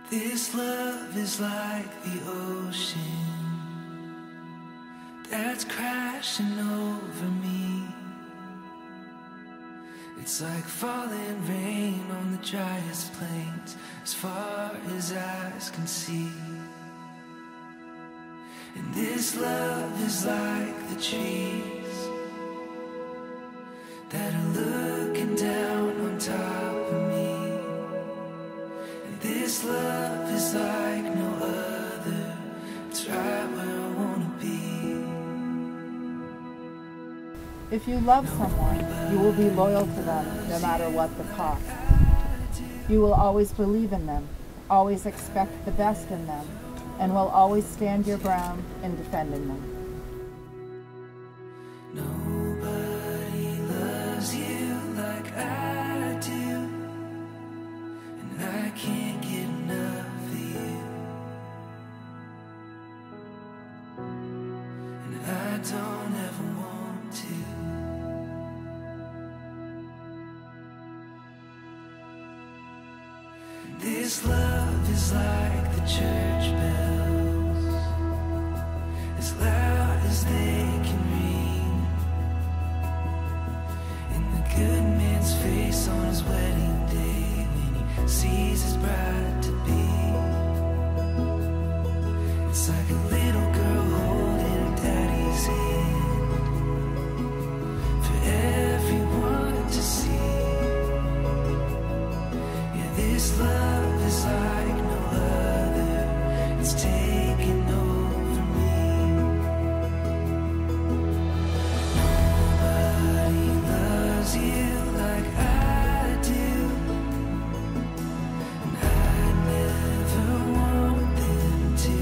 This love is like the ocean that's crashing over me. It's like falling rain on the driest plains, as far as eyes can see. And this love is like the trees that are looking down on top of me. And this love is like no other. It's right where I wanna be. If you love someone, you will be loyal to them no matter what the cost. You will always believe in them, always expect the best in them, and will always stand your ground in defending them. Nobody loves you like I do, and I can't get enough of you, and I don't ever want to. This love is like the church bells, as loud as they can ring, in the good man's face on his wedding day, when he sees his bride to be. It's like a little girl holding her daddy's hand, for everyone to see. Yeah, this love is like no other. It's taking over me. Nobody loves you like I do, and I never want them to.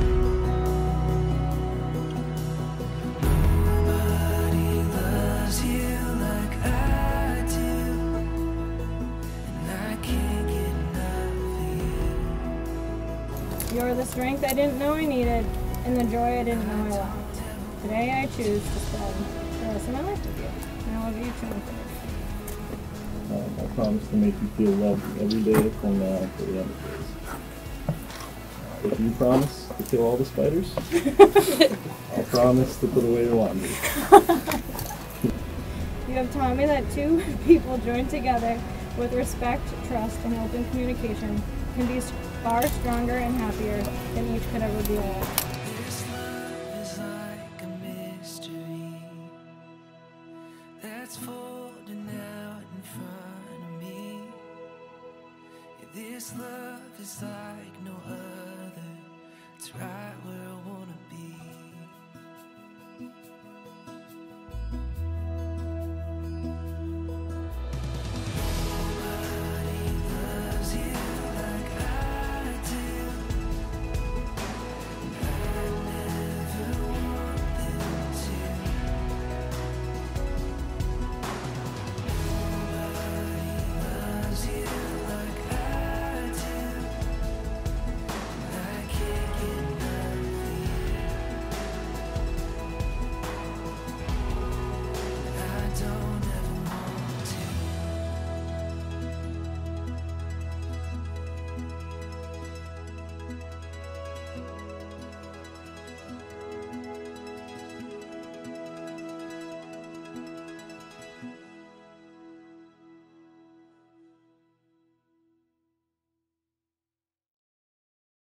Nobody loves you like I do, and I can't get enough of you. You're the strength I didn't know I needed, and the joy I didn't know I lacked. Today I choose to spend the rest of my life with you. And I love you too. I promise to make you feel loved every day from now until the end of days. If you promise to kill all the spiders, I'll promise to put away your laundry. You have taught me that two people joined together with respect, trust, and open communication can be far stronger and happier than each could ever be alone. This love is like a mystery that's folding out in front of me. Yeah, this love is like no other. It's right